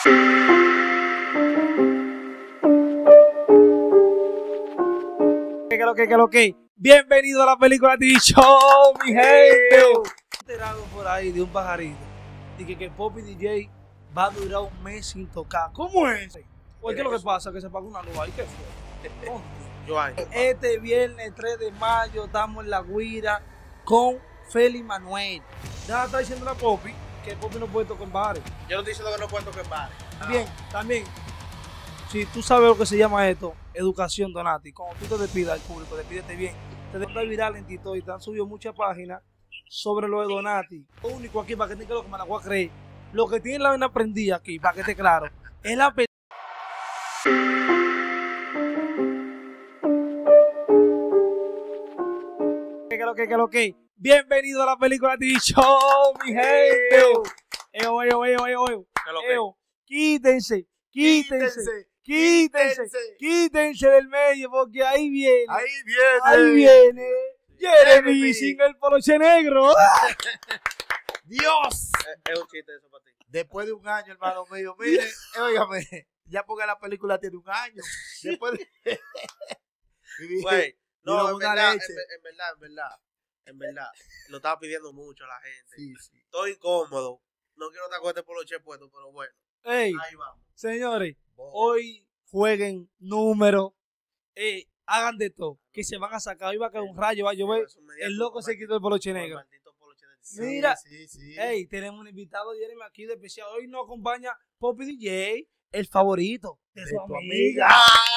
¿Qué? Bienvenido a la película TV Show, mi gente. Enterado por ahí de un pajarito. Dije que Poppy DJ va a durar un mes sin tocar. ¿Cómo es? Oye, ¿qué es lo que pasa? Que se pagó una luz ahí. ¿Qué fue? Este viernes 3 de mayo estamos en La Guira con Feli Manuel. Ya está diciendo la Poppy que Poppy no puede tocar en bares. Yo no estoy diciendo que no puedo tocar en bares. También. Si tú sabes lo que se llama esto, educación, Donati. Cuando tú te despidas al público, despídete bien. Te dejas viral en Tito y te han subido muchas páginas sobre lo de Donati. Lo único aquí, para que te lo que me la voy a creer, lo que tiene la vaina prendida aquí, para que esté claro, es la película. ¿Qué? Bienvenido a la película TV Show, mi gente. Quítense del medio, porque ahí viene Jeremy sin el poloche negro. Dios. Es un chiste eso para ti. Después de un año, hermano mío, mire, óigame, ya porque la película tiene un año. Después de... Güey, no, en verdad, lo estaba pidiendo mucho a la gente. Sí. Estoy incómodo. No quiero estar con este poloche puesto, pero bueno. Ey, ahí vamos. Señores, hoy jueguen números, hagan de todo, que se van a sacar, hoy va a caer un rayo, va a llover, el loco se quitó el poloche negro. Mira, hey, tenemos un invitado, Jeremy, aquí de especial, hoy nos acompaña Poppy DJ, el favorito de su amiga.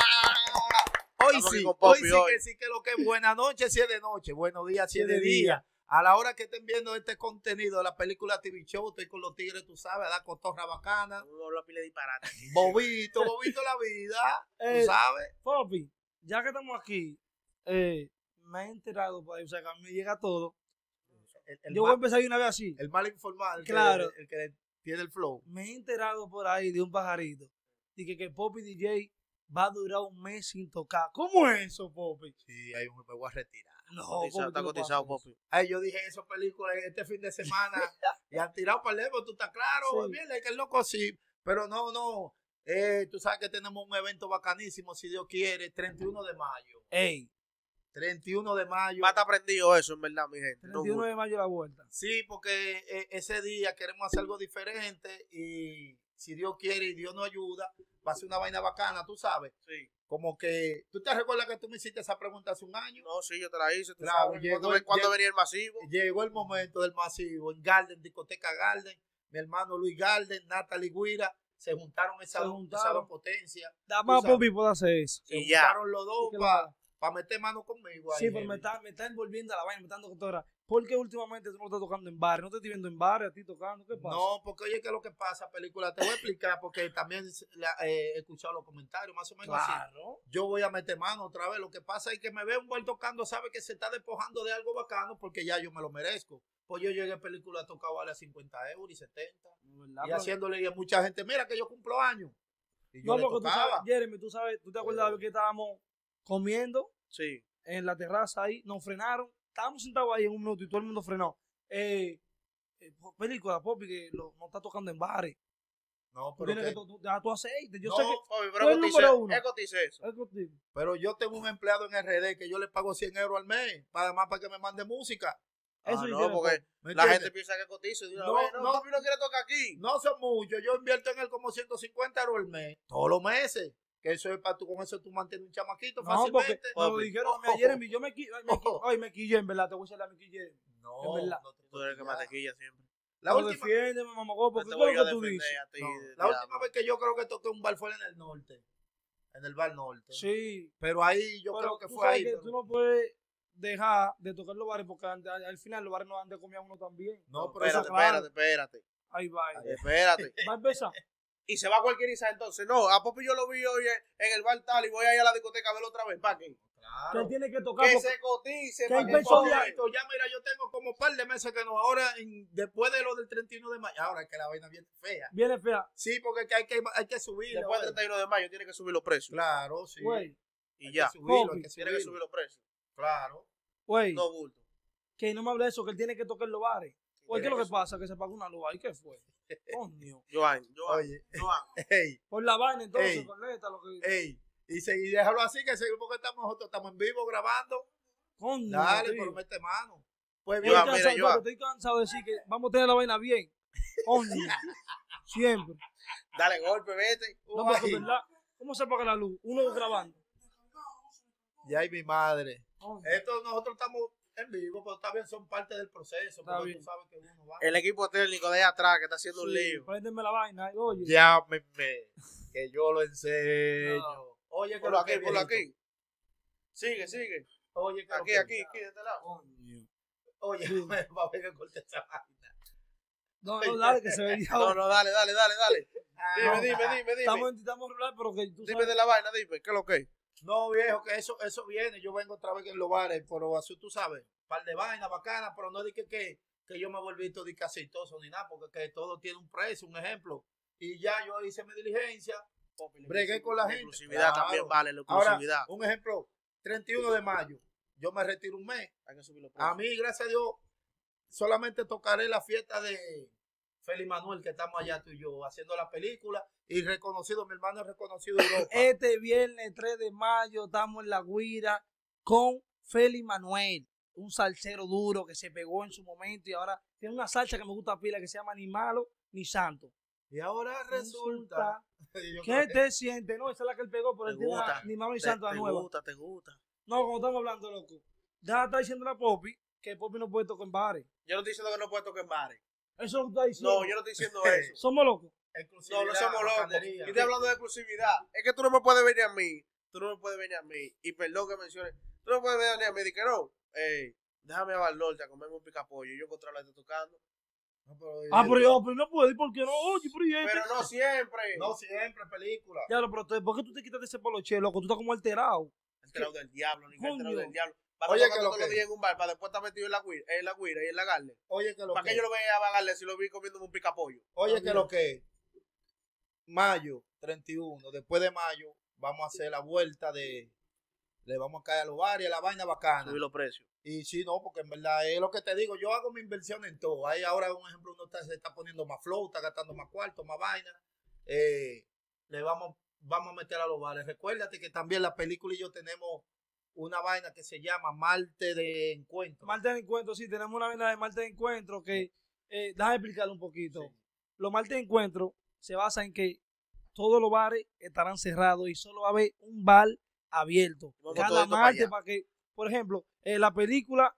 Hoy sí que lo que es buena noche si es de noche, buenos días si es de día. A la hora que estén viendo este contenido de la película TV Show, estoy con los tigres, tú sabes, a dar cotorra bacana. No lo pile disparate. Bobito la vida, tú sabes. Poppy, ya que estamos aquí, me he enterado, o sea, que a mí me llega todo. Yo voy a empezar de una vez así. El mal informado, claro. el que tiene el flow. Me he enterado por ahí de un pajarito. Dije que Poppy DJ va a durar un mes sin tocar. ¿Cómo es eso, Poppy? Sí, me voy a retirar. No, está cotizado, Poppy. Ay, yo dije eso películas este fin de semana y han tirado para el levo, tú estás claro, sí. Mira, que el loco sí, pero no. Tú sabes que tenemos un evento bacanísimo, si Dios quiere, 31 de mayo. 31 de mayo. Va a estar prendido eso, en verdad, mi gente. 31 de mayo la vuelta. Sí, porque ese día queremos hacer algo diferente y si Dios quiere y Dios nos ayuda, va a ser una vaina bacana, tú sabes. Sí. Como que, ¿tú te recuerdas que tú me hiciste esa pregunta hace un año? No, sí, yo te la hice. Claro, ¿Cuándo venía el masivo? Llegó el momento del masivo. En Garden, discoteca Garden, mi hermano Luis Garden, Natalie Guira, se juntaron esa dos potencias. Da más Poppy puede hacer eso. Se juntaron los dos para meter mano conmigo. Sí, pero me está envolviendo a la vaina, me está dando cotorra. ¿Por qué últimamente tú no estás tocando en bares? ¿No te estoy viendo en bares a ti tocando? ¿Qué pasa? No, porque oye, ¿qué es lo que pasa, película? Te voy a explicar porque también he escuchado los comentarios, más o menos claro. Así. Yo voy a meter mano otra vez. Lo que pasa es que me ve un buen tocando, sabe que se está despojando de algo bacano porque ya yo me lo merezco. Pues yo llegué a película a tocar vale a 50 euros y 70. Y haciéndole a mucha gente, mira que yo cumplo años. Y yo no, porque tú sabes, Jeremy, tú te acuerdas de que estábamos comiendo. Sí. En la terraza ahí, nos frenaron. Estábamos sentados ahí en un minuto y todo el mundo frenó. Película, Poppy, que no está tocando en bares. No, pero tienes que dejar tu aceite. Yo no, sé que Poppy, pero es número uno. Eso. Pero yo tengo un empleado en RD que yo le pago 100 euros al mes, además para que me mande música. Eso no, porque la gente piensa que cotizo. Poppy no quiere tocar aquí. No son muchos. Yo invierto en él como 150 euros al mes, todos los meses. Que eso es para tú, con eso tú mantienes un chamaquito fácilmente. No, porque me lo dijeron a mí ayer, yo me quillé, en verdad, te voy a decir, me quillé. No, en verdad. Tú eres el que más te quilla siempre. La última, defiéndeme, mamagó, porque todo lo que tú dices. La última vez que yo creo que toqué un bar fue en el norte. En el bar norte. Sí. Pero ahí yo creo que fue ahí. Que tú no puedes dejar de tocar los bares porque al final los bares no han de comer a uno también. No, pero espérate. Ahí va. Espérate. Va a empezar. Y se va a cualquierizar entonces. No, a Poppy yo lo vi hoy en el bar tal y voy a ir a la discoteca a verlo otra vez. ¿Para qué? Claro. Que él tiene que tocar. Que se cotice. Que ya mira, yo tengo como un par de meses que no. Ahora, después de lo del 31 de mayo, ahora es que la vaina viene fea. Viene fea. Sí, porque hay que subir. Después del 31 de mayo tiene que subir los precios. Claro, sí. Güey. Y ya. Tiene que subir los precios. Claro. Güey. No bulto. Que no me hable de eso, que él tiene que tocar los bares. Güey, ¿qué es lo que pasa? Que se pagó una luz ahí. ¿Qué fue? Coño. Joan. Oye, ey, Por la vaina, entonces, Ey. con neta, lo que. ey. Y déjalo así, que seguimos que nosotros estamos en vivo grabando. Coño. Dale, tío. pero mete mano. Pues Estoy bien, Joan, cansado, mira, Joan. estoy cansado de decir que vamos a tener la vaina bien. Coño. Siempre. Dale golpe, vete. No, porque es verdad. ¿Cómo se apaga la luz? Uno grabando. ya hay mi madre. Coño. Esto nosotros estamos en vivo, pero también son parte del proceso. Está Porque bien. tú sabes que uno va. El equipo técnico de ahí atrás que está haciendo un Sí, lío. préndeme la vaina. Oye. Llámeme, que yo lo enseño. No. Oye, que Por lo aquí, que por viejito. aquí. Sigue. Oye, que lo Aquí, que- aquí, de este lado. Coño. Oye, Sí. va a ver que corte esa vaina. No, dale, que se veía. No, dale. No, Dime. Estamos rural, pero que tú Dime sabes. de la vaina, dime. ¿Qué es lo que es? No, viejo, que eso viene. Yo vengo otra vez en los bares, pero así tú sabes, par de vainas bacanas, pero no dije que yo me volví todo aceitoso ni nada, porque que todo tiene un precio, un ejemplo. Y ya yo hice mi diligencia, bregué con la gente. exclusividad Claro. también vale, la Ahora, exclusividad. un ejemplo, 31 de mayo, yo me retiro un mes. Hay que subir los A precios. mí, gracias a Dios, solamente tocaré la fiesta de Félix Manuel, que estamos allá tú y yo, haciendo la película, y reconocido, mi hermano es reconocido en Europa. Este viernes 3 de mayo estamos en La Guira con Félix Manuel, un salsero duro que se pegó en su momento y ahora tiene una salsa que me gusta pila que se llama Ni Malo ni Santo. Y ahora resulta... Yo ¿Qué creo que- te sientes? No, esa es la que él pegó, pero Te él tiene gusta, Ni Malo ni Te Santo la nueva. te gusta. No, como estamos hablando, loco. Ya está diciendo la Poppy que Poppy no puede tocar en bares. Yo no estoy diciendo que no puedo tocar en bares. Eso es lo que tú estás diciendo. No, yo no estoy diciendo eso. Somos locos. No, exclusividad, no somos locos. bacanería. Yo estoy hablando de exclusividad. Es que tú no me puedes venir a mí. Y perdón que mencione. Tú no me puedes venir a mí. Di que no. Déjame a Norte a comerme un picapollo. Yo encontrarla tocando. No, pero, Pero no puede, ¿por qué no? Oye, pero ¿y este? Pero no siempre. no siempre película. Ya, pero ¿por qué tú te quitas de ese poloche, loco? Tú estás como alterado. El trao del diablo, ni el Coño. trao del diablo. Para Oye, Oye, que lo todos los que- días en un bar, para después estar metido en la guira y en la garle. Oye, que lo ¿Para que qué yo lo vea a Garle si lo vi comiéndome un picapollo? Oye, que lo que mayo 31, después de mayo, vamos a hacer la vuelta le vamos a caer a los bares, a la vaina bacana. Subir los precios. Y sí, no, porque en verdad es lo que te digo, yo hago mi inversión en todo. Ahí ahora, un ejemplo, se está poniendo más flow, está gastando más cuarto, más vaina. Le vamos a meter a los bares. Recuérdate que también la película y yo tenemos una vaina que se llama Marte de Encuentro. Martes de encuentro, sí, tenemos una vaina de martes de encuentro que, déjame explicarlo un poquito. Sí. Los martes de encuentro se basa en que todos los bares estarán cerrados y solo va a haber un bar abierto. Vamos Cada todito para martes allá. para que, por ejemplo, la película,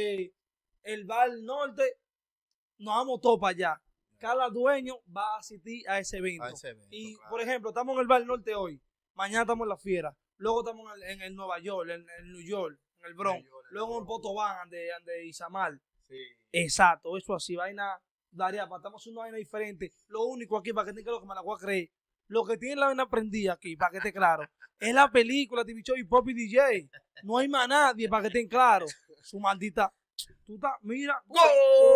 el bar norte, nos vamos todos para allá. Cada dueño va a asistir a ese evento. A ese evento, Y, claro. por ejemplo, estamos en el bar norte hoy, mañana estamos en la fiera, luego estamos en el Nueva York, en New York, en el Bronx, luego en Potobán, de Isamar. Sí. Exacto, eso así, vaina, Daria, estamos haciendo una vaina diferente. Lo único aquí, para que tenga lo que me la voy a creer, lo que tiene la vaina prendida aquí, para que esté claro, es la película TV Show y Poppy DJ. No hay más nadie, para que estén claros. Su maldita. Tú estás, mira, ¡Gol!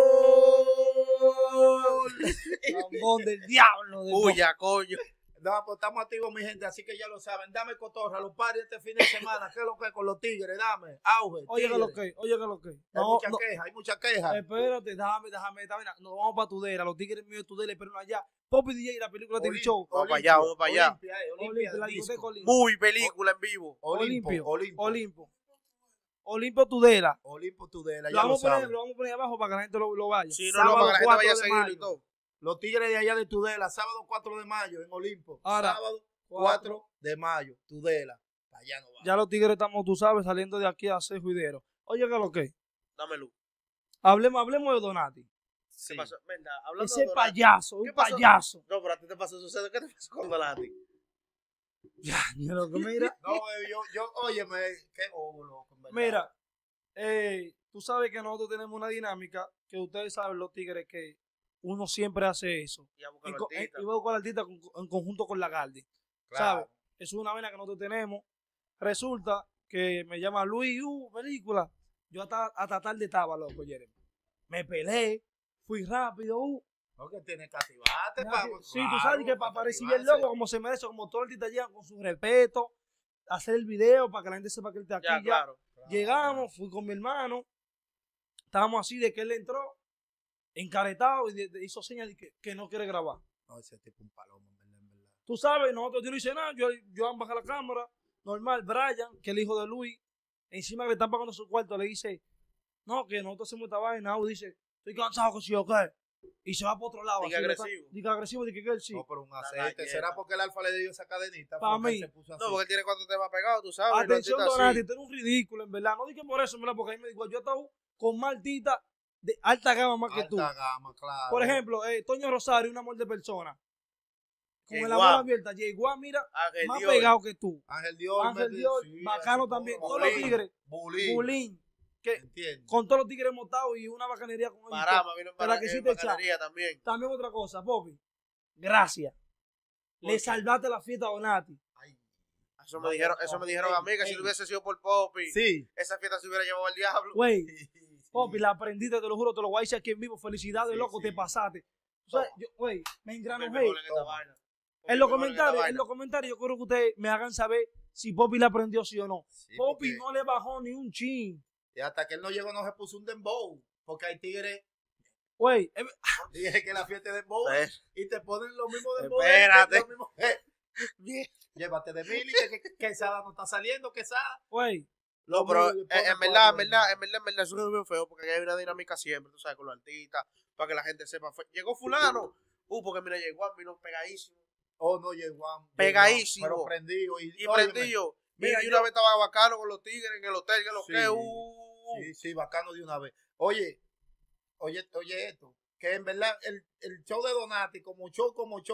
lambón del diablo. Puya, coño. No, pues estamos activos, mi gente, así que ya lo saben. Dame cotorra, los paris este fin de semana. ¿Qué es lo que es con los tigres? Dame, auge. Oye, que lo tigres. que, oye, que lo que. Hay No, mucha no, queja, hay mucha queja. espérate, déjame, esta vaina. Nos vamos para Tudela, los tigres míos de Tudela, pero no allá. Poppy DJ, la película TV Show. Vamos para allá, vamos para allá. Olimpia, Olimpia, la disco. discoteca Olimpia. Muy película en vivo. Olimpio. Olimpo. Olimpo Tudela. Olimpo Tudela, Lo ya lo vamos, saben. lo vamos a poner abajo para que la gente lo vaya. Sí, no, Sábado para que la gente 4 vaya a de seguirlo mayo. y todo. Los tigres de allá de Tudela, sábado 4 de mayo en Olimpo. Ahora, Sábado 4 de mayo, Tudela. Para allá no va. Ya los tigres estamos, tú sabes, saliendo de aquí a hacer juidero. Oye, ¿qué es lo que? Dame luz. Hablemos de Donati. Sí. ¿Qué pasó? Venga, hablando Ese de Donati. payaso, ¿Qué un pasó? payaso. No, pero a ti te pasó sucede. ¿Qué te pasó con Donati? Ya, lo que mira. No, óyeme, qué bobo, loco, en verdad. Mira, tú sabes que nosotros tenemos una dinámica que ustedes saben, los tigres, que uno siempre hace eso. Y a buscar En, los artistas. y voy a buscar al artista en conjunto con la Gardi. Claro. ¿Sabes? Eso es una vaina que nosotros tenemos. Resulta que me llama Luis, película. Yo hasta tarde estaba, loco, Jeremy. Me peleé, fui rápido, No, que tiene que activarte, Ya, pa, sí, tú sabes que para parecer el loco como se merece, como todo el artista llega con su respeto, hacer el video para que la gente sepa que él está aquí. Ya, Ya. claro. Llegamos, fui con mi hermano, estábamos así de que él entró, encaretado y hizo señas de que no quiere grabar. No, ese tipo un palomo, en verdad, en verdad. Tú sabes, nosotros yo no hice nada, yo bajé la cámara, normal, Brian, que es el hijo de Luis, encima que le están pagando su cuarto, le dice, no, que nosotros hacemos esta vaina, y dice, estoy cansado que si yo qué, y se va para otro lado. Diga agresivo. Diga agresivo, diga que él sí. No, pero un aceite. ¿Será porque el Alfa le dio esa cadenita? Pa' Porque mí. él se puso así. No, porque él tiene 4 temas pegados, tú sabes. Atención, no artista Donati, así. tú eres un ridículo, en verdad. No dije por eso, en verdad, porque ahí me dijo, yo he estado con más artistas de alta gama más que tú. Alta gama, claro. Por ejemplo, Toño Rosario, un amor de persona. Con el Yeguá. amor abierta, Yeguá, mira, Ángel más Dior. pegado que tú. Ángel Dior. Ángel Dior, bacano también. Todos los tigres. Bulín, que Entiendo. con todos los tigres montados y una bacanería con ellos. Parama, vino Para que sí en te bacanería también. También otra cosa, Popi. Gracias. ¿Por Le qué? salvaste la fiesta a Donati. Ay, Eso No, me dijeron a mí, que si no hubiese sido por Popi, sí. esa fiesta se hubiera llevado al diablo. Güey, Sí. Popi, la aprendiste, te lo juro, te lo voy a decir aquí en vivo. Felicidades, Sí, loco, sí. te pasaste. O sea, yo, güey, me Popi engranojé. mejor en esta Toma. vaina. Popi En los mejor esta comentarios, vaina. yo quiero que ustedes me hagan saber si Popi le aprendió sí o no. Sí, Popi porque- no le bajó ni un chin. Y hasta que él no llegó no se puso un dembow. Porque hay tigres, Güey, dije que la fiesta es dembow. Pues, Y te ponen los mismos dembow. Espérate. Los mismos- Llévate de Mili, que Quesada no está saliendo, Quesada. güey, No, Los pero mismos, en ponen verdad, cuatro. eso es bien feo porque hay una dinámica siempre, tú sabes, con los artistas, para que la gente sepa. Llegó fulano, porque mira, llegó, vino pegadísimo. Oh, no, llegó. Pegadísimo. Pero prendido. Y óyeme, prendí yo. Mira, y una vez estaba bacano con los tigres en el hotel, que lo Sí. que, Sí, sí, bacano de una vez. Oye esto, que en verdad el show de Donati, como show,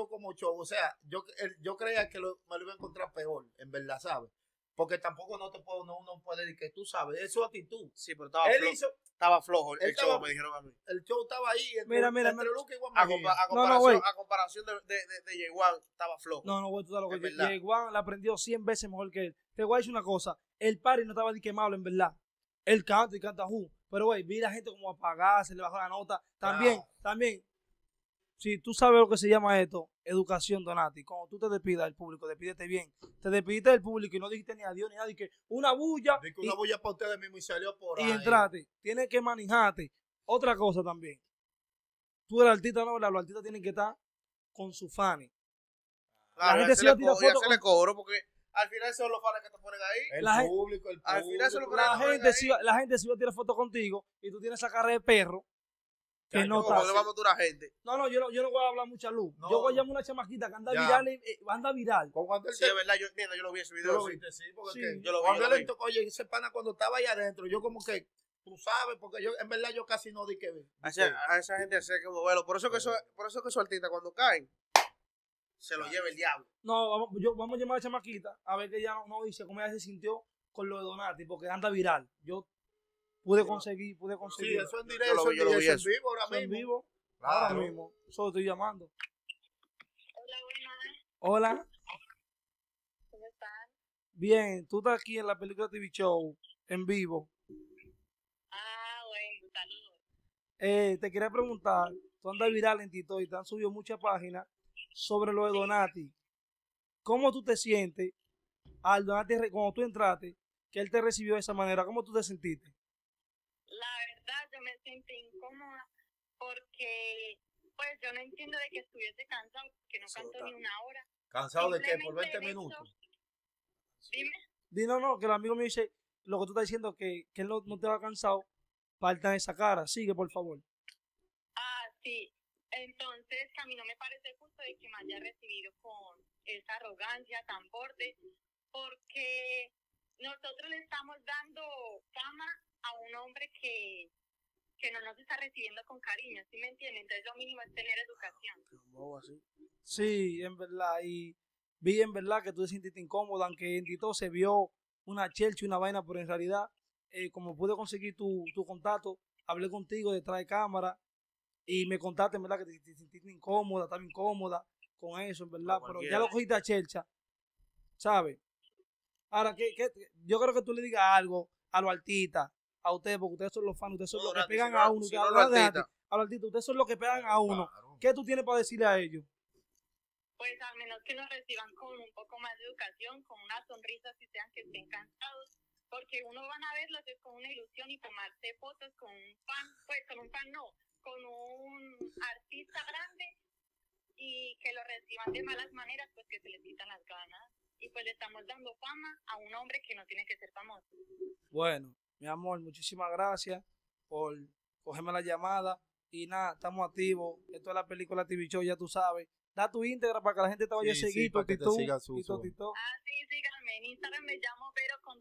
o sea, yo creía que me lo iba a encontrar peor, en verdad, ¿sabes? Porque tampoco no uno puede decir que tú sabes, es su actitud. Sí, pero estaba Él flojo. hizo, Estaba flojo él el show, estaba- me dijeron a mí. el show estaba ahí, Mira, Luca y Juan A, Mejía. güey. comparación de Yeguan, estaba flojo. no, güey, tú sabes lo que Es verdad. Yeguán la aprendió 100 veces mejor que él. Te voy a decir una cosa, el party no estaba ni quemado, en verdad. Él canta y canta pero güey, vi la gente como apagada, se le bajó la nota. También, si tú sabes lo que se llama esto, educación, Donati. Cuando tú te despidas del público, despídete bien. Te despidiste del público y no dijiste ni adiós ni nada, y que una bulla Di que una bulla para ustedes mismos y salió por y ahí. entraste. Tienes que manejarte. Otra cosa también. Tú eres artista, no, ¿verdad? Los artistas tienen que estar con sus fans. Claro, gente se iba a tirar y fotos hacerle cobro, porque al final son los fans que te ponen ahí. El La gente- público. Al final se lo público. ponen La gente se iba a tirar fotos contigo y tú tienes esa cara de perro que Ya, no yo, está. Porque vamos a durar gente. No, yo no voy a hablar mucha luz. No. Yo voy a llamar a una chamaquita que anda Ya. viral, anda viral. Con cuando él Sí, es verdad, yo lo vi ese Tú video. lo sí. viste, sí, porque Sí, es que yo lo vi, cuando yo lo él vi. tocó, oye, ese pana cuando estaba ahí adentro, yo como que, tú sabes, porque yo, en verdad, yo casi no di que ver. A esa gente sé que moverlo. Por eso que esos artistas cuando caen, se lo lleva el diablo. No, vamos a llamar a la chamaquita a ver que ella no dice cómo ella se sintió con lo de Donati, porque anda viral. Yo pude conseguir. Sí, eso en Yo directo, lo vi, yo lo vi eso en eso. vivo ahora Eso en mismo. vivo, Claro. ahora mismo. Solo estoy llamando. Hola, buenas. Hola, ¿Cómo están? bien, tú estás aquí en la película TV Show, en vivo. Bueno, saludos. Te quería preguntar, tú andas viral en Tito y te han subido muchas páginas sobre lo de Donati. ¿Cómo tú te sientes al Donati, cuando tú entraste, que él te recibió de esa manera? ¿Cómo tú te sentiste? La verdad, yo me sentí incómoda porque, pues, yo no entiendo de que estuviese cansado, que no cantó ni una hora. ¿Cansado de qué? ¿Por 20 Simplemente el minutos? hecho- Dime. No, que el amigo me dice lo que tú estás diciendo, que él no te va cansado, falta esa cara. Sigue, por favor. Sí. Entonces, a mí no me parece justo de que me haya recibido con esa arrogancia tan borde, porque nosotros le estamos dando fama a un hombre que no nos está recibiendo con cariño, ¿sí me entienden? Entonces, lo mínimo es tener educación. Sí, en verdad. Y vi en verdad que tú te sentiste incómoda, aunque en Tito se vio una chelcha y una vaina, pero en realidad, como pude conseguir tu contacto, hablé contigo detrás de cámara y me contaste, en verdad, que te sentiste incómoda, estaba incómoda con eso, en verdad. No, Pero cualquiera. ya lo cogiste a chelcha, ¿sabes? Ahora, yo creo que tú le digas algo a los artistas, a ustedes, porque ustedes son los fans, ustedes son No, los que Donati, pegan si no- a uno. si ustedes no hablan los de artistas. a los artistas, ustedes son los que pegan a uno. Claro. ¿Qué tú tienes para decirle a ellos? Pues al menos que nos reciban con un poco más de educación, con una sonrisa, si sean que estén cansados, porque uno van a verlos es con una ilusión y tomarse fotos con un fan, pues con un fan no, con un artista grande y que lo reciban de malas maneras, pues que se les quitan las ganas. Y pues le estamos dando fama a un hombre que no tiene que ser famoso. Bueno, mi amor, muchísimas gracias por cogerme la llamada. Y nada, estamos activos. Esto es la película TV Show, ya tú sabes. Da tu Íntegra para que la gente te vaya a seguir. para que te siga su- Ah, sí, síganme. En Instagram me llamo Vero con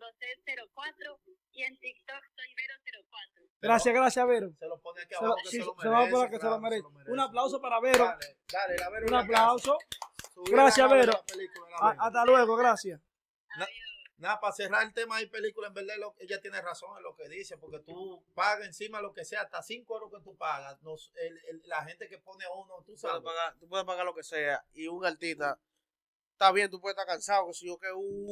2C04 y en TikTok soy Vero04. Gracias, Vero. Se lo pone aquí Se abajo lo- que sí, se lo se lo va a merece, poner que se claro, lo merece. merece. Un aplauso para Vero. Dale, la Vero Un en la aplauso. casa. Subir Gracias, la Vero. película, la Vero. Hasta luego, gracias. Nada, para cerrar el tema de película, en verdad ella tiene razón en lo que dice, porque tú pagas encima lo que sea, hasta 5 euros que tú pagas. La gente que pone a uno, tú sabes. Tú puedes pagar lo que sea. Y un artista, está bien, tú puedes estar cansado, que si yo que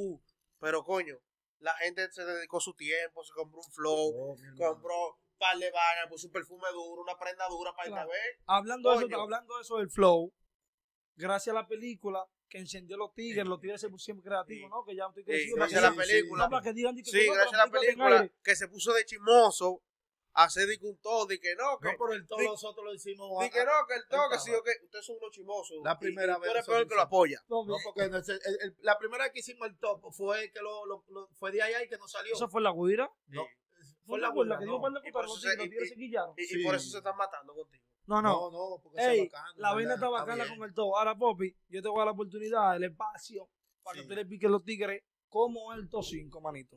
pero coño, la gente se dedicó su tiempo, se compró un flow, Oh, mi hermano. compró un par de vainas, puso un perfume duro, una prenda dura para Claro. irte a ver. Hablando de Coño. eso del flow, gracias a la película que encendió los tigres se pusieron creativos, ¿no? Que ya estoy Sí, crecido. gracias a la película. No, para que digan que Sí, gracias a la película que se puso de chismoso, a hacer de que un todo, de que no, que No, por el todo Di- nosotros lo hicimos. de que no, que el todo, que estaba. sí, o que ustedes son unos chimosos. La primera y vez tú eres nosotros peor que lo apoya. No, porque la primera vez que hicimos el top fue que fue de allá y que no salió. Eso fue la guira. No, ¿Fue la la burla, que no. dijo par de Y por putas, eso los se- tigres se quillaron? Y Sí. por eso se están matando contigo. No. No, porque eso Ey, es bacano, la vaina ¿verdad? está bacana bien. con el todo. Ahora, Popi, yo te voy a dar la oportunidad, el espacio, para que Sí. tú le piques los tigres como el top 5, manito.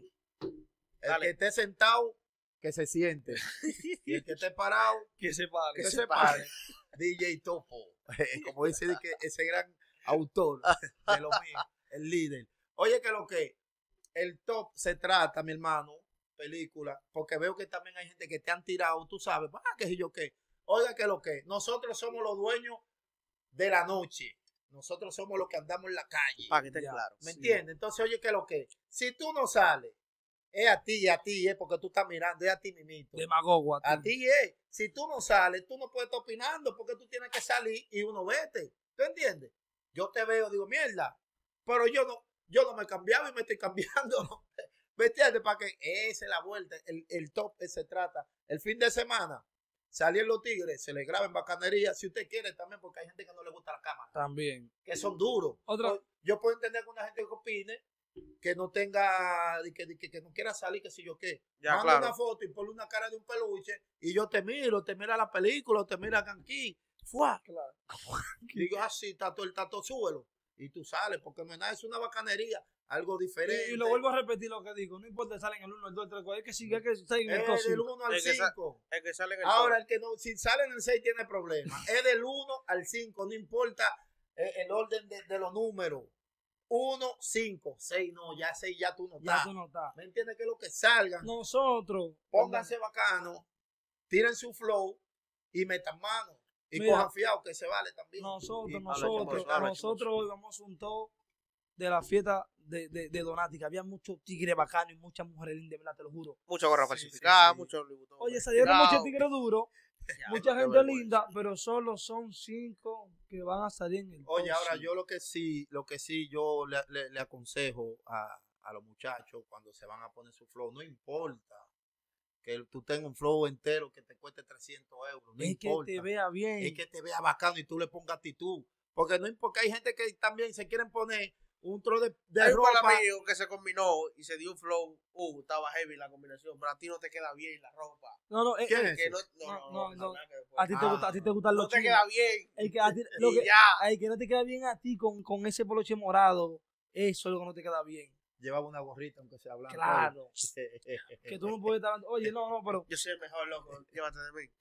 El Dale. que esté sentado, que se siente. Y el que esté parado, Que se pare. que se pare. DJ Topo. Como dice que ese gran autor de lo mío, el líder. Oye, que el top se trata, mi hermano, película, porque veo que también hay gente que te han tirado, tú sabes, que si yo qué. Oiga, nosotros somos los dueños de la noche. Nosotros somos los que andamos en la calle. Para que esté Ya. claro. ¿Me Sí. entiendes? Entonces, oye, si tú no sales, es a ti, es porque tú estás mirando, es a ti mimito. Demagogo A ti es. Si tú no sales, tú no puedes estar opinando porque tú tienes que salir y uno vete. ¿Tú entiendes? Yo te veo, digo, mierda. Pero yo no me cambiaba y me estoy cambiando. ¿No? ¿Me entiendes? Para que esa es la vuelta. El top se trata. El fin de semana, salieron los tigres, se les graba en bacanería. Si usted quiere también, porque hay gente que no le gusta la cámara. También. Que son duros. Otra- Yo puedo entender que una gente que opine, que no tenga, que no quiera salir, que si yo qué. Ya, Manda claro. una foto y ponle una cara de un peluche y yo te mira la película, te mira aquí. ¡Fua! Claro. Digo, así, está todo, súbelo. Y tú sales, porque no es nada, es una bacanería, algo diferente. Y lo vuelvo a repetir lo que digo. No importa si salen el 1, el 2, el 3, el 4. Es que sigue que salen en el top Es del 5. 1 al Es que 5. El que sale en el Ahora, top. el que no, si sale en el 6 tiene problemas. Es del 1 al 5, no importa el orden de los números. 1, 5, 6 no, ya 6 ya tú no Ya estás. tú no estás. ¿Me entiendes? Que lo que salgan, Nosotros. pónganse bacano, tiren su flow y metan mano. Y Mira, cojan fiado, que se vale también. Nosotros chimoso. hoy vamos a un top de la fiesta de Donati, que había muchos tigres bacanos y muchas mujeres lindas, ¿verdad? Te lo juro. Mucha gorra Sí, falsificada, sí. mucho Louis Vuitton Oye, salieron falsificado. muchos tigres duros, Ya, mucha qué gente vergüenza. linda, pero solo son 5 que van a salir en el top Oye, ahora 5. yo lo que sí yo le aconsejo a los muchachos cuando se van a poner su flow, no importa que tú tengas un flow entero que te cueste 300 euros, no Es que importa. te vea bien. Es que te vea bacano y tú le pongas actitud. Porque no importa, hay gente que también se quieren poner un tro de Hay un ropa. pana mío que se combinó y se dio un flow. Estaba heavy la combinación, pero a ti no te queda bien la ropa. No, ¿Quién es Que ese? no, que después. A ti te gustan no los te chinos. queda bien. El que, lo Y que, ya. el que no te queda bien a ti con ese poloche morado, eso es lo que no te queda bien. Llevaba una gorrita, aunque sea blanca. Claro. Que tú no puedes estar... Oye, no, pero... Yo soy el mejor, loco. Llévate de mí.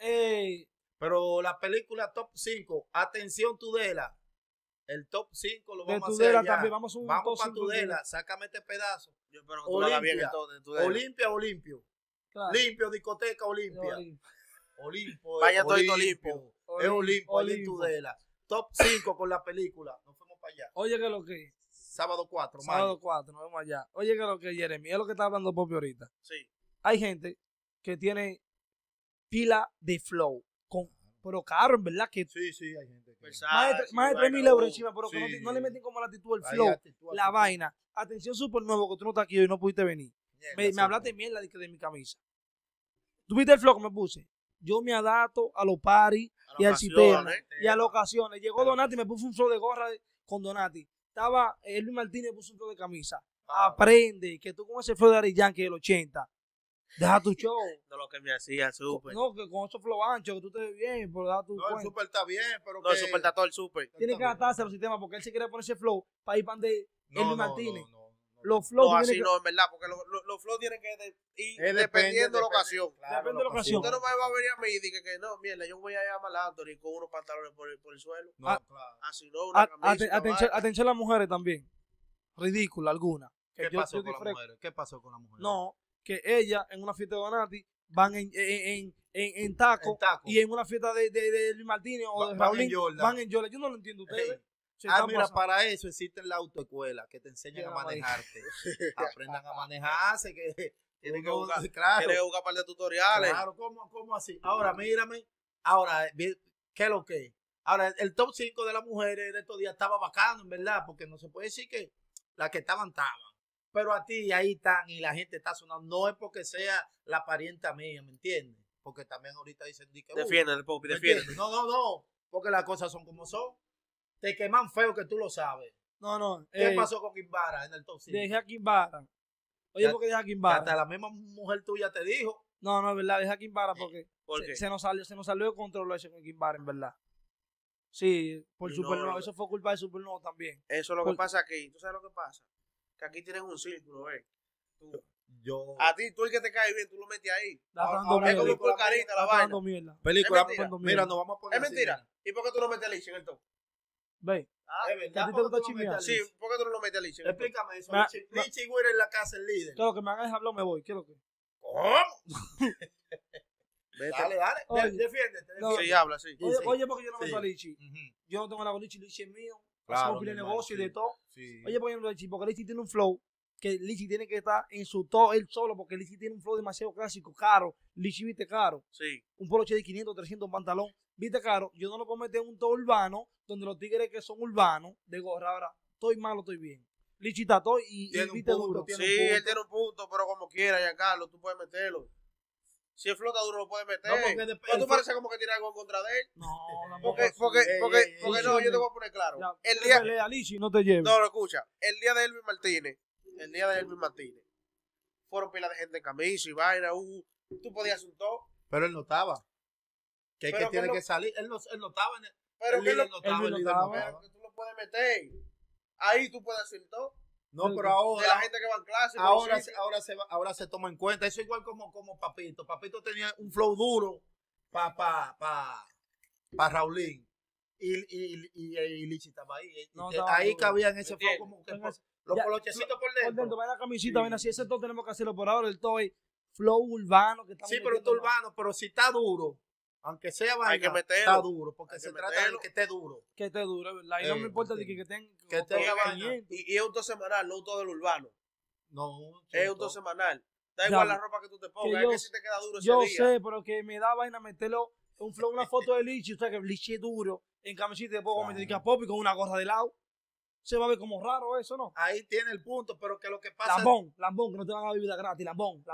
Pero la película top 5, atención Tudela. El top 5 lo de vamos a hacer Tudela ya. también, vamos a un Vamos top para 5 Tudela, sácame este pedazo. Yo espero que tú lo hagas bien Olimpia. entonces. Tú de- Olimpia. Claro. Limpio, discoteca Olimpia. Olimpia. Olimpo. Vaya todito Olimpo. Es Olimpo, allá en Olimpo. Tudela. Top 5 con la película. Nos fuimos para allá. Oye, que lo que... Sábado 4, Sábado 4, nos vemos allá. Oye, que lo que Jeremy, es lo que está hablando Popi ahorita. Sí. Hay gente que tiene pila de flow, pero caro, en verdad, que Sí, hay gente que... Versace, más de vaina, 3,000 euros encima, pero que sí. no le meten como la actitud, el Hay flow, actitud, la actitud. vaina. Atención, súper nuevo, que tú no estás aquí hoy y no pudiste venir. me hablaste mierda de mi camisa. ¿Tú viste el flow que me puse? Yo me adapto a los paris y al sistema y a las ocasiones. Llegó Donati y me puso un flow de gorra con Donati. Estaba Elvis Martínez y me puso un flow de camisa. Aprende que tú con ese flow de Ari Yankee del 80, deja tu show. No lo que me hacía el Super. No, que con esos flow anchos, que tú te ves bien, pero deja tu No, el cuenta. Super está bien, pero No, el Super está todo el Super. Tiene que adaptarse a los sistemas porque él se quiere poner ese flow para ir para de Elvis Martínez. No. Los flows No, tienen así que- no, en verdad, porque los flows tienen que ir Es dependiendo de la ocasión. Depende de la ocasión. Usted no me va a venir a mí y diga que no, mierda, yo voy a llamar a Anthony con unos pantalones por el suelo. No, Ah, claro. Así no, una camisa. una Atención, vaina. atención a las mujeres también. Ridícula alguna. Que ¿Qué yo- pasó yo con las disfreto. mujeres? ¿Qué pasó con las mujeres? No, que ella en una fiesta de Donati van en taco, En taco. y en una fiesta de Luis Martínez o de Van Raulín en Jordan. van en Jordan. Yo no lo entiendo ustedes. Hey. Se Ah, están mira, pasando. para eso existe la autoescuela, que te enseñan Ya, a marica. manejarte. Aprendan a manejarse, que Tienen que uno- buscar- claro, Tiene que buscar un par de tutoriales. claro, ¿cómo así? Ahora, mírame, ahora, ¿qué es lo que es? Ahora, el top 5 de las mujeres de estos días estaba bacano, en verdad, porque no se puede decir que las que estaban. Pero a ti ahí están y la gente está sonando. No es porque sea la parienta mía, ¿me entiendes? Porque también ahorita dicen que Defiéndete, Popi, ¿me defiéndete. entiendes? No, porque las cosas son como son. Te queman feo que tú lo sabes. No, ¿Qué pasó con Kimbara en el top 5? Dejé a Kimbara. Oye, Ya- ¿por qué dejé a Que Kimbara? hasta la misma mujer tuya te dijo. No, es verdad, dejé a Kimbara porque ¿Por qué? se nos salió de control eso con Kimbara, en verdad. Sí, por Y Supernova. no- Eso fue culpa de Supernova también. Eso es lo que Por- pasa aquí. ¿Tú sabes lo que pasa? Que aquí tienes un círculo, ¿ves? Yo. A ti, tú el que te cae bien, tú lo metes ahí. Está Ahora- dando ahora Es mierda. como por carita la Está vaina. dando mierda. Película. Es mentira. Mira, nos vamos a poner Es así, mentira. mira. ¿Y por qué tú no metes a Licha en el top? Ve. Ah, Es ¿Que a verdad. ti te ¿Por gusta qué tú no chismear? metes a sí, Licha? ¿por qué tú no lo metes a Licha en el top? Explícame eso. Ma- Lichi Güira en la casa, el líder. Claro, que me hagan hablar, me voy. ¿Qué es lo que? ¿Cómo? Vete. Dale. Oye. Defiéndete. No. Sí, habla, sí. Oye, sí. oye, porque yo no Sí. meto a Lichi. Ujú. Yo no tengo la Lichi, Lichi es mío. Claro, Hacemos pila de mi hermano, negocio y sí. de todo. Sí. Oye, porque no Lichi, porque Lichi tiene un flow que Lichi tiene que estar en su top él solo, porque Lichi tiene un flow demasiado clásico, caro. Lichi viste caro. Sí. Un poloche de 500, 300, un pantalón. Viste caro. Yo no lo puedo meter en un top urbano, donde los tigres que son urbanos, de gorra. Ahora, estoy malo, estoy bien. Lichi está todo y Tiene un viste punto, duro. tiene Sí, un punto. él tiene un punto, pero como quiera, Giancarlo, tú puedes meterlo. Si el flota duro lo puedes meter. No, porque Pero el tú pareces como que tiene algo en contra de él. No, no, Porque no. no, yo te voy a poner claro. El día, pelea Lichi, no te lleves. no, lo escucha. El día de Elvis Martínez, fueron pilas de gente en camisa y vaina. Tú podías hacer un top. Pero él no estaba. Que es que Pero tiene que que salir. Él no estaba en el. Pero el que líder lo- no estaba. Él El no líder estaba. no pero estaba. que tú lo puedes meter. Ahí tú puedes hacer un top. No, pero De la ahora. gente que va en clase. Ahora se toma en cuenta. Eso igual como Papito. Papito tenía un flow duro para Raulín. Y Lichi estaba ahí. No, Y estaba ahí duro. cabía en ese ¿Me flow entiendes? como que Entonces, los ya, polochecitos por Por dentro, dentro. va la camisita, Sí, ven así, ese sí. todo tenemos que hacerlo por ahora, el todo es flow urbano que estamos Sí, pero metiendo está urbano. Pero si está duro, aunque sea vaina, Hay que meterlo. está duro. Porque Hay se que trata meterlo. de que esté duro. que esté duro, ¿verdad? Y no me importa de que tenga Que tenga vaina. 500. Y es un top semanal, no un top del urbano. No, Es un top semanal. Da Ya, igual la ropa que tú te pongas, yo- es que si te queda duro ese Yo día. sé, pero que me da vaina meterlo un flow, una foto de Lichi, usted que Lichi es duro, en camisita y después Claro. meter que a Popi con una gorra de lado. Se va a ver como raro eso, ¿no? Ahí tiene el punto, pero que lo que pasa Lambón, que no te van a dar bebida gratis, Lambón.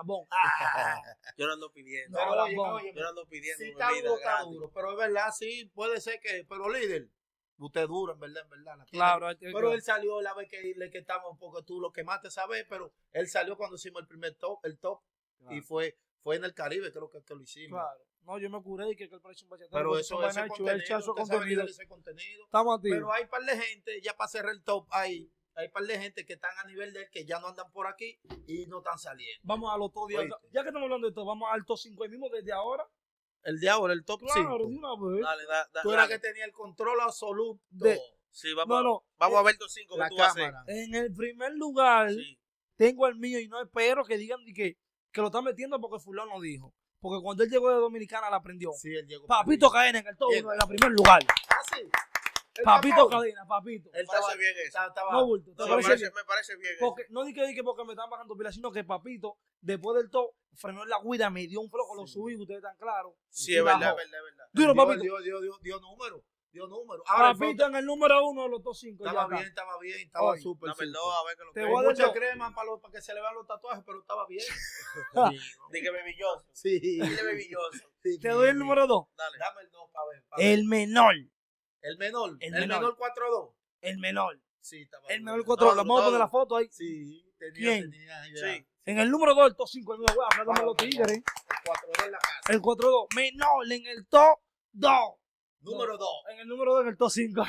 Yo no ando pidiendo. No, Pero oye, Lambón. oye, Yo no ando pidiendo. si está bebida duro, está gratis. duro. Pero es verdad, sí, puede ser que, pero líder, usted es duro, en verdad, la tiene. Claro, Pero él salió la vez que estamos, porque tú lo que más te sabes, pero él salió cuando hicimos el primer top, y fue en el Caribe, creo que lo hicimos. Claro. No, yo me curé y que él parece un bachatero. Pero porque eso son es vainas chulas, él echa su contenido. contenido. Estamos a ti. Pero hay par de gente, ya para cerrar el top, hay par de gente que están a nivel de él, que ya no andan por aquí y no están saliendo. Vamos a los top 10. Oíste. Ya que estamos hablando de esto, vamos al top 5 mismo desde ahora. El de ahora, el top Claro, 5. de una vez. Dale, Tú eras dale. que tenía el control absoluto De- Sí, vamos, No, vamos a ver los 5 que la tú vas a hacer. cámara. En el primer lugar, Sí. tengo el mío y no espero que digan que lo están metiendo porque fulano dijo. Porque cuando él llegó de Dominicana la aprendió. Sí, él llegó. Papito Cadena en el top Bien. 1 en el primer lugar. Ah, sí. Él Papito tapó. Cadena, papito. Él Me parece estaba bien eso. estaba- No bulto. ¿Te No, parece bien? me parece bien eso. Porque, no dije porque me están bajando pilas, sino que papito, después del top, frenó en la guida, me dio un flojo, lo subí, ustedes están claros. Sí, y es verdad, bajó. es verdad, es verdad. Duro, dio, papito. dio número. dio número. Ahora, Papito, en el número 1 de los top 5. estaba bien, estaba Oye, súper. Dame el súper. 2, a ver qué lo Te que voy a Hay dar mucha dos. crema para que se le vean los tatuajes, pero estaba bien. Di que Baby Johnson. Sí. Dile Baby Johnson. Sí, Te doy el sí. número 2. Dale. Dame el 2 para ver. El menor. El menor. El El menor. menor 4-2. El menor. Sí, estaba El bien. menor 4. Le vamos a poner la foto ahí. Sí, ¿Quién? tenía. Sí. En el número 2, el top 5. El mío, güey, hablamos de los tigres. El 4-2 en la casa. El 4-2. Menor en el top 2. Número 2. En el número 2, en el top 5.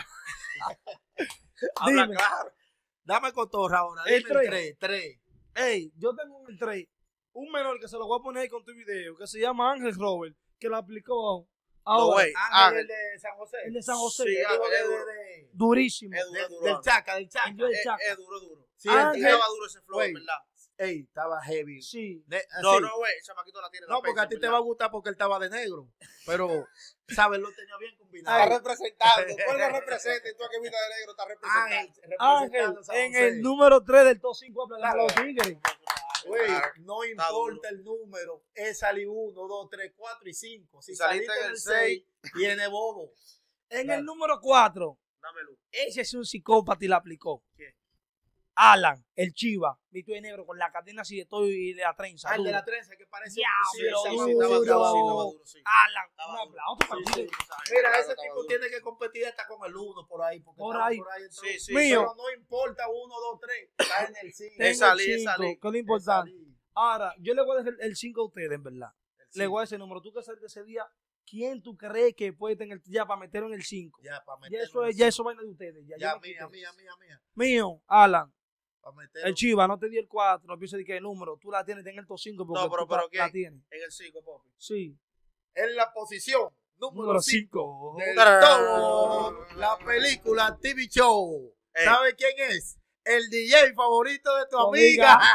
Habla Dime. claro. Dame cotorra ahora. El Dime el 3. Ey, yo tengo en el 3 un menor que se lo voy a poner ahí con tu video, que se llama Ángel Robert, que lo aplicó No, ahora. güey. Ángel, el de San José. El de San José. Sí, El hijo Ángel, es duro. Durísimo. Es duro, es duro. del Chaca, del El Chaca. yo del Chaca. Es duro. Sí, Ángel. Estaba duro ese flow, Güey. ¿verdad? Ey, estaba heavy. Sí. No, Sí. no, güey. El chamaquito la tiene. No, porque a ti te va a gustar porque él estaba de negro. Pero, ¿sabes? Lo tenía bien combinado. Está representando. Tú lo representas y tú aquí vista de negro estás representando. Ángel, representando San en José. el número 3 del top 5 hablamos de Claro. los tigres. Güey, Claro, no está importa el número. Es salir 1, 2, 3, 4 y 5. Si Si saliste saliste en en el el 6, viene bobo. En Claro. el número 4, Dámelo. ese es un psicópata y la aplicó. ¿Quién? Alan, el Chiva, visto de negro con la cadena así de todo y la trenza. Ah, el de duro. la trenza que parece. Diablo, sí, duro. estaba duro, sí. Alan, Estaba un duro. aplauso para el Sí, tigre. sí, Mira, claro, ese estaba tipo duro. tiene que competir hasta con el 1 por ahí. Porque Por estaba ahí. por ahí entonces. Sí, sí. Mío. Pero no importa 1, 2, 3. Está en el 5. Tengo el salí, es cinco, salí. que es lo importante. Ahora, yo le voy a dejar el 5 a ustedes, en verdad. Le voy a decir el número. Tú que sales de ese día, ¿quién tú crees que puede tener ya para meterlo en el 5? Ya, para Ya meterlo eso en es, el ya cinco. eso vaina de ustedes. Ya, Ya, yo me mía. quité. Mío, Alan, Para meterlo. el Chiva, no te di el 4, no pienses de qué número. Tú la tienes, ten el top 5 porque No, pero tú la ¿quién? tienes. En el 5, papi. Sí. En la posición Número número 5. 5 del todo, la película TV Show. Ey. ¿Sabe quién es? El DJ favorito de tu Tu amiga. amiga.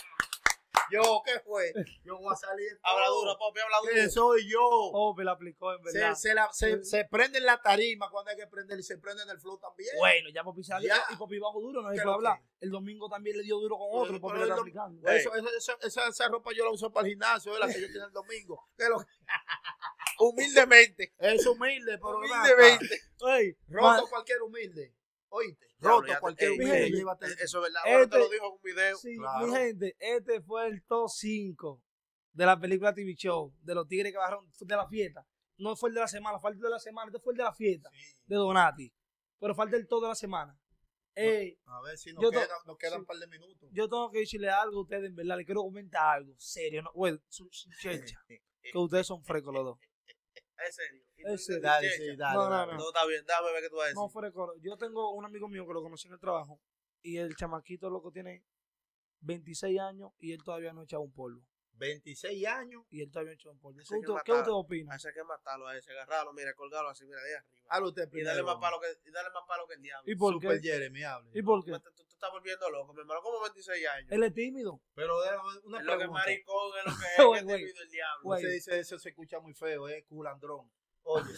Yo, ¿qué fue? Yo voy a salir. en Habla todo. duro, papi, habla duro. Que soy yo. Oh, me la aplicó, en verdad. Se prende en la tarima cuando hay que prender y se prende en el flow también. Bueno, ya Popi salió Ya. y Popi bajo duro, no hay ¿Qué que lo hablar. que? El domingo también le dio duro con Pero otro, Popi le el está dom- aplicando. Ey. Esa ropa yo la uso para el gimnasio, es la que yo tengo el domingo. Que lo- Humildemente. es humilde, pero Humildemente. Ey, roto cualquier humilde. Oíste, Diablo, roto ya te- cualquier ey, humilde. ey, Llévate. Eso es verdad. Ahora te lo Este- dijo en un video. sí, Claro. mi gente, este fue el top 5 de la película TV Show, de los tigres que bajaron de la fiesta. No fue el de la semana, fue el de la semana, este fue el de la fiesta, de Donati. Pero falta el top de la semana. Ey, A ver si Yo nos quedan sí. un par de minutos. yo tengo que decirle algo a ustedes, en verdad, le quiero comentar algo serio, no, güey, su chelcha, que ustedes son frescos los dos. Es serio. Y tú Es dices, serio. Dale, "Checha". sí, dale. No, no, dale. no. Todo está bien, déjame ver qué tú vas a decir. No, fresco. Yo tengo un amigo mío que lo conocí en el trabajo y el chamaquito loco tiene 26 años y él todavía no ha echado un polvo. 26 años. Y él todavía no ha echado un polvo. Ese hay que ¿Qué matarlo. usted opina? A ese hay que matarlo, a ese, agarrarlo, mira, colgarlo así, mira, de arriba. Hable usted Y primero. darle más palo que el diablo. ¿Y por Super qué? Jeremy, hable. ¿Y por qué? Tú estás volviendo loco, mi hermano, como 26 años. Él es tímido. Pero déjame una Es lo que es pregunta. maricón, es lo que es, Güey, que güey. te pido el diablo. Güey. Se dice eso, se escucha muy feo, culandrón. Oye,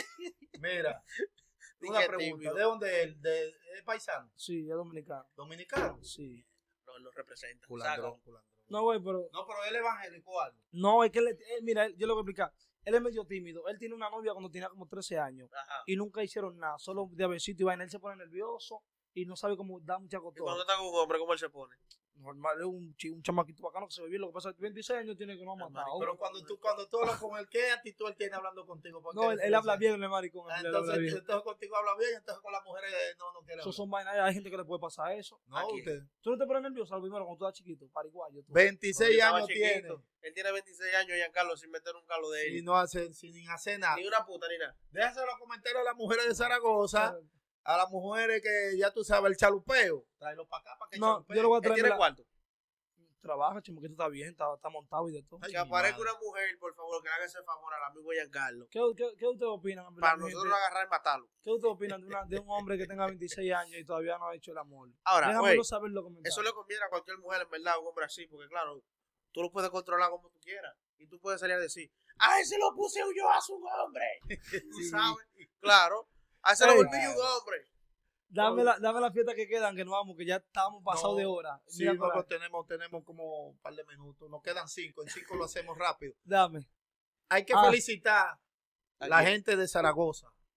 mira, una Dije pregunta. tímido. ¿De dónde es? ¿Es paisano? Sí, es dominicano. ¿Dominicano? Sí. No, él lo representa. Culandrón, culandrón. No, güey, pero. No, pero él es evangélico o algo. No, es que mira, yo lo voy a explicar. Él es medio tímido. Él tiene una novia cuando tenía como 13 años Ajá. y nunca hicieron nada. Solo de besito y vaina. Él se pone nervioso y no sabe cómo dar mucha Y cuando cotorra. está con un hombre, ¿cómo él se pone? Normal, es un chamaquito bacano que se ve bien. Lo que pasa es que 26 años tiene que no ha matado. Pero cuando tú hablas con él, ¿qué actitud él tiene hablando contigo? Porque No, él habla bien, el maricón. Ah, Él habla entonces, bien. entonces contigo habla bien, entonces con las mujeres no quiere Eso hablar. son vainas. Hay gente que le puede pasar eso. No, Aquí. usted. Tú no te pones nervioso al primero cuando tú eras chiquito, pariguayo. Tú. 26 Cuando yo estaba años chiquito, tiene. Él tiene 26 años, Giancarlo, sin meter un calo de él. Y no hace, sin hacer nada. Ni una puta, ni nada. Déjase los comentarios a las mujeres de Zaragoza, a las mujeres que ya tú sabes, el chalupeo. Tráelo para acá para que No, chalupee. yo lo voy a Él traer. tiene la- cuarto. Trabaja, chimoquito, está bien, está montado y de todo. Ay, Que mi aparezca madre. una mujer, por favor, que haga ese favor al amigo Giancarlo. ¿Qué ustedes opinan? en verdad, Para mi nosotros gente? agarrar y matarlo. ¿Qué ustedes opinan de un hombre que tenga 26 años y todavía no ha hecho el amor? Ahora, güey, Déjamelo saber en los comentarios. eso le conviene a cualquier mujer, en verdad, un hombre así, porque claro, tú lo puedes controlar como tú quieras. Y tú puedes salir a decir, a ese lo puse yo a su hombre. Tú Sí. sabes, claro. A ese lo Ey. volví yo un hombre. Dame la fiesta que quedan, que no vamos, que ya estamos pasados No, de hora. Sí, Mira no, por ahí. pues tenemos como un par de minutos. Nos quedan 5. En 5 lo hacemos rápido. Dame. Hay que Ah. felicitar a la Aquí. gente de Zaragoza.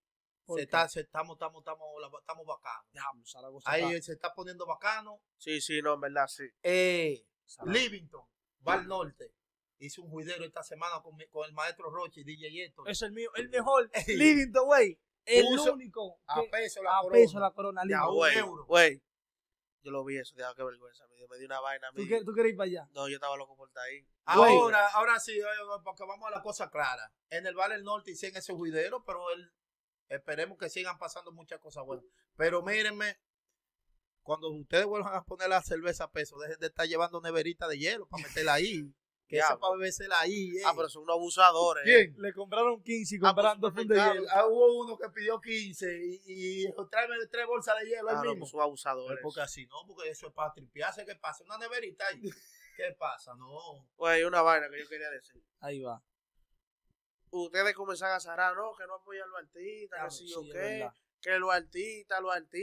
Estamos bacanos. Dejamos, Zaragoza. Ahí se está poniendo bacano. Sí, no, en verdad, sí. Livingston va al norte. Hice un juidero esta semana con el maestro Roche y DJ Héctor. Es el mío, el mejor. Livingston, güey. El Puso único. A que- peso la a corona. peso la corona. Ya, Livingston. un Güey, euro. güey. Yo lo vi eso, qué vergüenza. Me dio una vaina a mí. ¿Tú quieres ir para allá? No, yo estaba loco por estar ahí. Ahora sí, porque vamos a la cosa clara. En el Valle del Norte hicieron ese juidero, pero esperemos que sigan pasando muchas cosas buenas. Pero mírenme, cuando ustedes vuelvan a poner la cerveza a peso, dejen de estar llevando neverita de hielo para meterla ahí. Que eso es para bebérsela ahí. Pero son unos abusadores. ¿Quién? Le compraron 15 y compraron 2 fundos de hielo. Hubo uno que pidió 15 y tráeme 3 bolsas de hielo ahí No, mismo. pues son abusadores. Porque así no, porque eso es para tripearse. ¿Qué pasa? Una neverita ahí. ¿Qué pasa? No. Güey, una vaina que yo quería decir. Ahí va. Ustedes comenzaron a cerrar, no, que no apoyan a los artistas, que sí o es qué, verdad. que los artistas.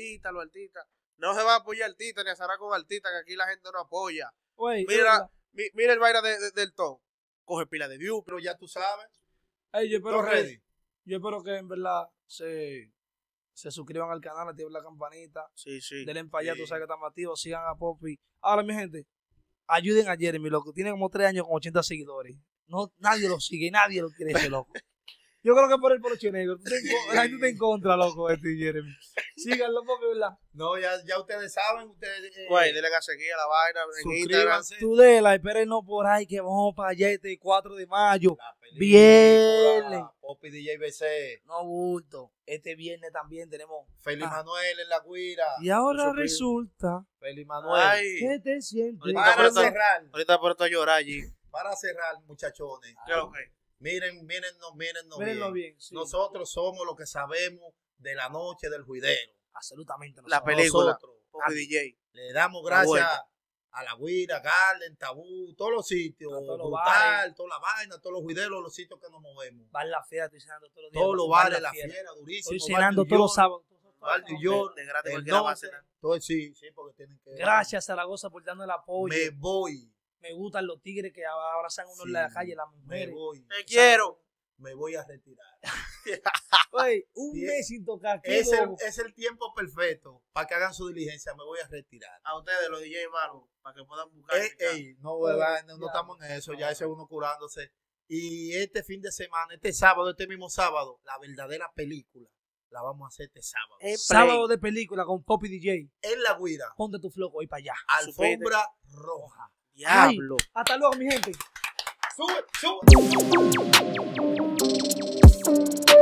No se va a apoyar artistas ni a cerrar con artistas, que aquí la gente no apoya. Güey, Mira el vaina del top. Coge pila de views. Pero ya tú sabes. Ey, yo ¿Todo espero ready? que en verdad se suscriban al canal, activen la campanita, Sí. denle para allá, Sí. tú sabes que estamos activos, sigan a Poppy. Ahora, mi gente, ayuden a Jeremy, loco. Tiene como 3 años con 80 seguidores. No, nadie lo sigue, nadie lo quiere ese loco. Yo creo que por el poloche negro. La gente está en contra, loco, de ti, Jeremy. Síganlo, porque, ¿verdad? No, ya ustedes saben. Ustedes, Güey, denle a seguir a la vaina en Instagram. suscríbanse. Tú déla, espérenos por ahí que vamos para allá este 4 de mayo. La película, Viernes. Poppy DJ BC. No bulto. Este viernes también tenemos. Feli Manuel en la guira. Y ahora Eso, resulta Feli Manuel. Ay, que te sientes. Ahorita Para por esto- cerrar. ahorita por esto a llorar allí. Para cerrar, muchachones. ¿Qué es lo que? Mírenlo Mírennos bien. bien. Sí. Nosotros somos los que sabemos de la noche del juidero. Absolutamente. No La sabemos. película. Nosotros Poppy DJ. le damos La gracias vuelta. a la Guira, Garden, Tabú, todos los sitios, A todos los Brutal, bares. toda la vaina, todos los juideros, los sitios que nos movemos. Va en la fiera, estoy cenando todos los días. Todos los Va en bares, la fiera, Estoy durísimo. cenando todos los sábados. Bar New York, De gratis el cualquiera va a norte, cenar. todo, sí, porque tienen que... Gracias, Zaragoza, por darnos el apoyo. Me voy, Me gustan los tigres que abrazan uno en la calle, las me mujeres. voy. Te quiero. Me voy a retirar. Güey, un Bien. mes sin tocar. qué Es el, bobo. es el tiempo perfecto para que hagan su diligencia. Me voy a retirar. A ustedes, los DJ malos, para que puedan buscar. No, Oye, ¿verdad? No ya. estamos en eso, ya ese es uno curándose. Y este fin de semana, este sábado, este mismo sábado, la verdadera película la vamos a hacer este sábado. Sábado de película con Poppy DJ. En la Guira, Ponte tu floco ahí para allá. alfombra roja. Diablo. Hasta luego, mi gente. Sube, sube.